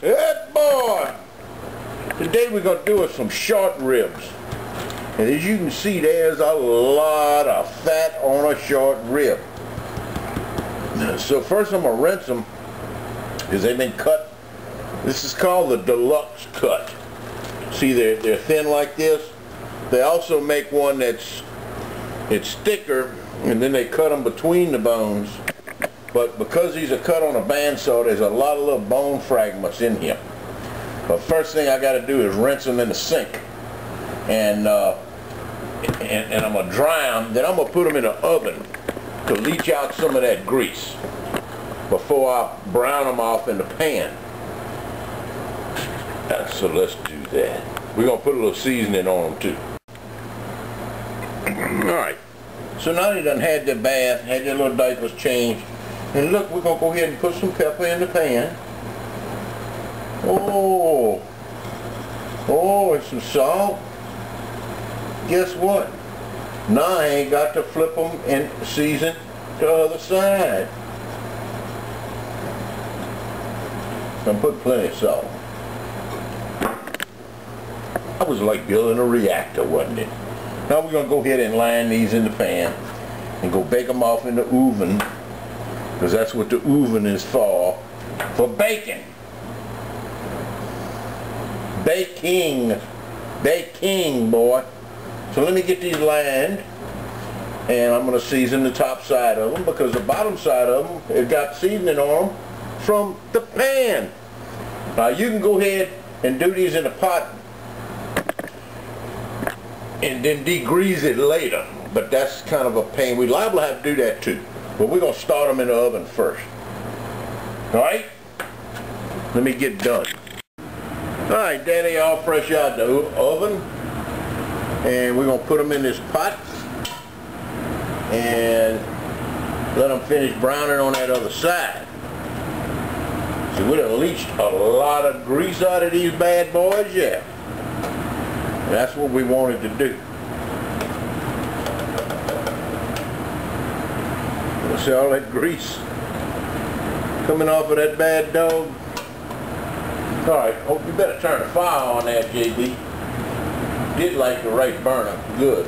Hey boy! Today we're going to do some short ribs. And as you can see, there's a lot of fat on a short rib. So first I'm going to rinse them because they've been cut. This is called the deluxe cut. See, they're thin like this. They also make one it's thicker, and then they cut them between the bones. But because these are cut on a bandsaw, there's a lot of little bone fragments in here. But first thing I got to do is rinse them in the sink, and I'm gonna dry them. Then I'm gonna put them in the oven to leach out some of that grease before I brown them off in the pan. So let's do that. We're gonna put a little seasoning on them too. All right. So now they done had their bath, had their little diapers changed. And look, we're going to go ahead and put some pepper in the pan. Oh, and some salt. Guess what? Now I ain't got to flip them and season the other side. I'm putting plenty of salt. That was like building a reactor, wasn't it? Now we're going to go ahead and line these in the pan and go bake them off in the oven. Because that's what the oven is for baking. Baking, boy. So let me get these lined, and I'm going to season the top side of them because the bottom side of them, it got seasoning on them from the pan. Now you can go ahead and do these in a pot and then degrease it later, but that's kind of a pain. We're liable to have to do that too. But we're going to start them in the oven first. Alright? Let me get done. Alright, there they all fresh out the oven. And we're going to put them in this pot. And let them finish browning on that other side. See, we done leached a lot of grease out of these bad boys, yeah. That's what we wanted to do. See all that grease coming off of that bad dog? Alright, hope you better turn the fire on that, JB. Did like the right burner. Good.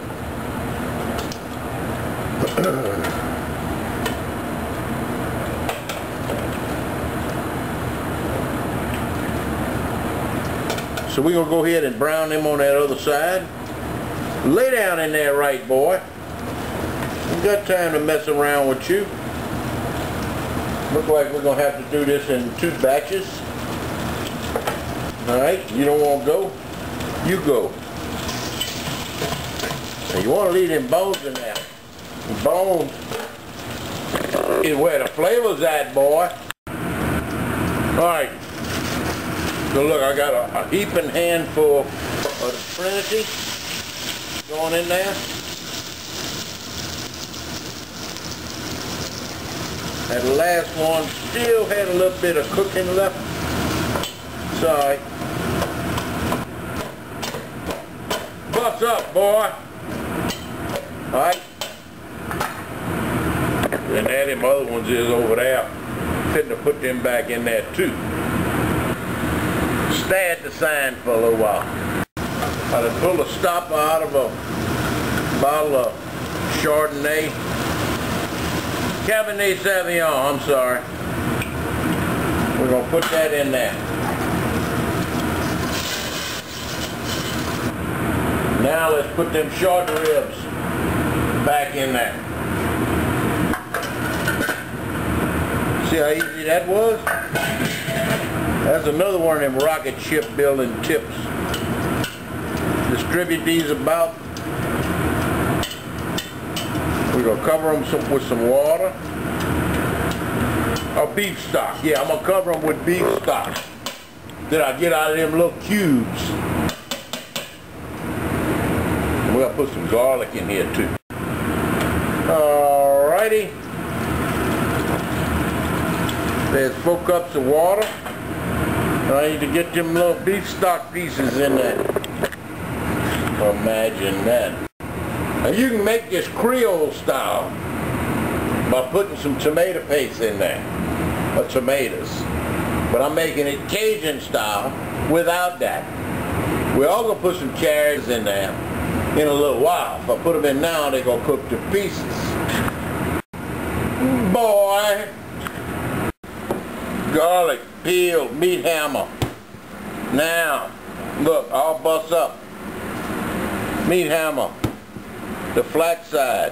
So we're going to go ahead and brown them on that other side. Lay down in there right, boy. We've got time to mess around with you. Look like we're going to have to do this in 2 batches. Alright, you don't want to go? You go. Now you want to leave them bones in there. The bones is where the flavor's at, boy. Alright. So look, I got a heaping handful of the Trinity going in there. That last one still had a little bit of cooking left. Sorry. Bust up, boy. Alright. And there them other ones is over there. Fitting to put them back in there too. Stay at the sign for a little while. I done pulled a stopper out of a bottle of Chardonnay. Cabernet Sauvignon, I'm sorry. We're going to put that in there. Now let's put them short ribs back in there. See how easy that was? That's another one of them rocket ship building tips. Distribute these about. We're going to cover them with some water. Or beef stock. Yeah, I'm going to cover them with beef stock that I get out of them little cubes. We're going to put some garlic in here too. Alrighty. There's 4 cups of water. I need to get them little beef stock pieces in there. Imagine that. Now you can make this Creole style by putting some tomato paste in there. Or tomatoes. but I'm making it Cajun style without that. We're all gonna put some carrots in there in a little while. If I put them in now, they're gonna cook to pieces. Boy, garlic, peel, meat hammer. Now, look, all bust up. Meat hammer, the flat side.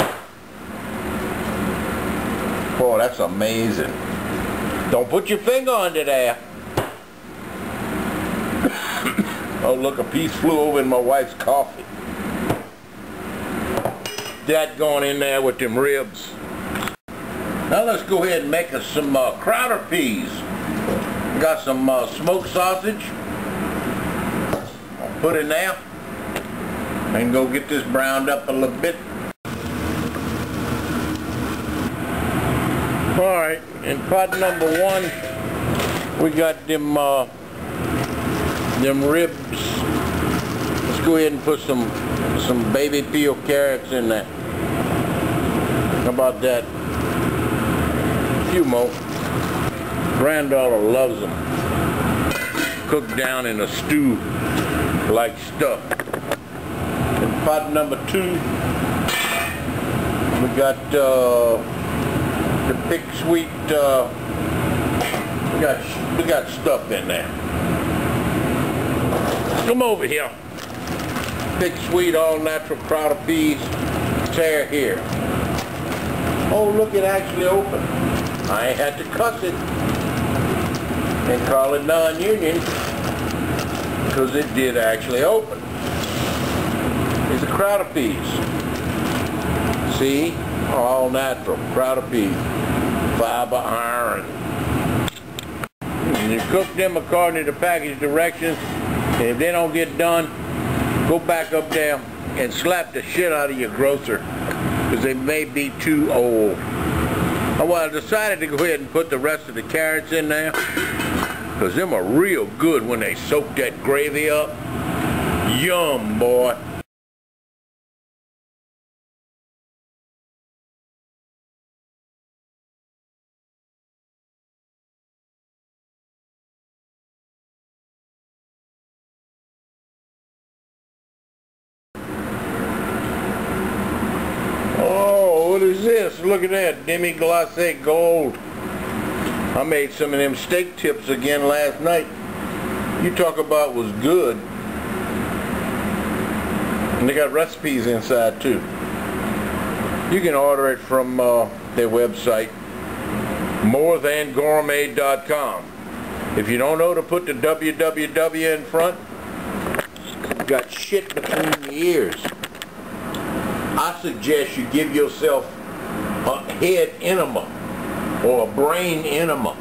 Boy, that's amazing. Don't put your finger under there. Oh, look, a piece flew over in my wife's coffee. That going in there with them ribs. Now let's go ahead and make us some chowder peas. Got some smoked sausage. I'll put in there. And go get this browned up a little bit. Alright, in pot number 1, we got them ribs. Let's go ahead and put some baby peel carrots in there. How about that? A few more. Granddaughter loves them. Cooked down in a stew like stuff. In pot number 2, we got the Big Sweet. We got stuff in there. Come over here. Big Sweet all natural chowder peas. Tear here. Oh, look, it actually opened. I ain't had to cuss it and call it non-union because it did actually open. These are chowder peas. See? All natural chowder peas. Fiber iron. And you cook them according to the package directions. And if they don't get done, go back up there and slap the shit out of your grocer because they may be too old. Oh, well, I decided to go ahead and put the rest of the carrots in there because them are real good when they soak that gravy up. Yum, boy. What is this? Look at that, demi-glace gold. I made some of them steak tips again last night. You talk about was good. And they got recipes inside too. You can order it from their website, morethangourmet.com. If you don't know to put the www in front, you got shit between the ears. I suggest you give yourself a head enema or a brain enema.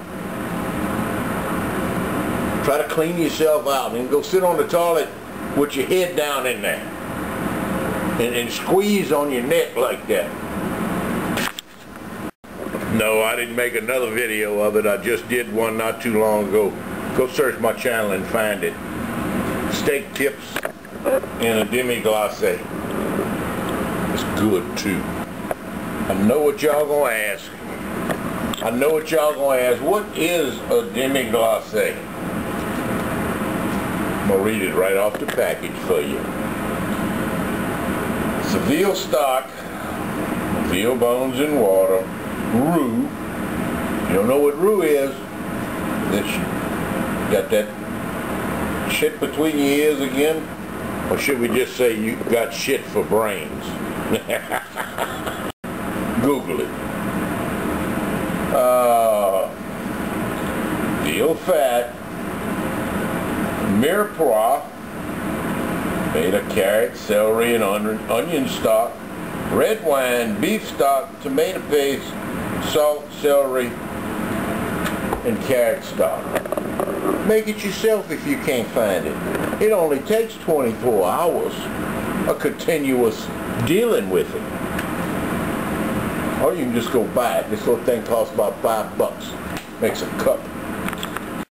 Try to clean yourself out and go sit on the toilet with your head down in there and squeeze on your neck like that. No, I didn't make another video of it. I just did one not too long ago. Go search my channel and find it. Steak tips in a demi-glace. It's good too. I know what y'all gonna ask. What is a demi-glace? I'm gonna read it right off the package for you. It's a veal stock, veal bones in water, roux. You don't know what roux is? Got that shit between your ears again? Or should we just say you got shit for brains? Google it. Veal fat, mirepoix, made of carrot, celery, and onion stock, red wine, beef stock, tomato paste, salt, celery, and carrot stock. Make it yourself if you can't find it. It only takes 24 hours of continuous dealing with it. Or you can just go buy it. This little thing costs about $5. Makes a cup.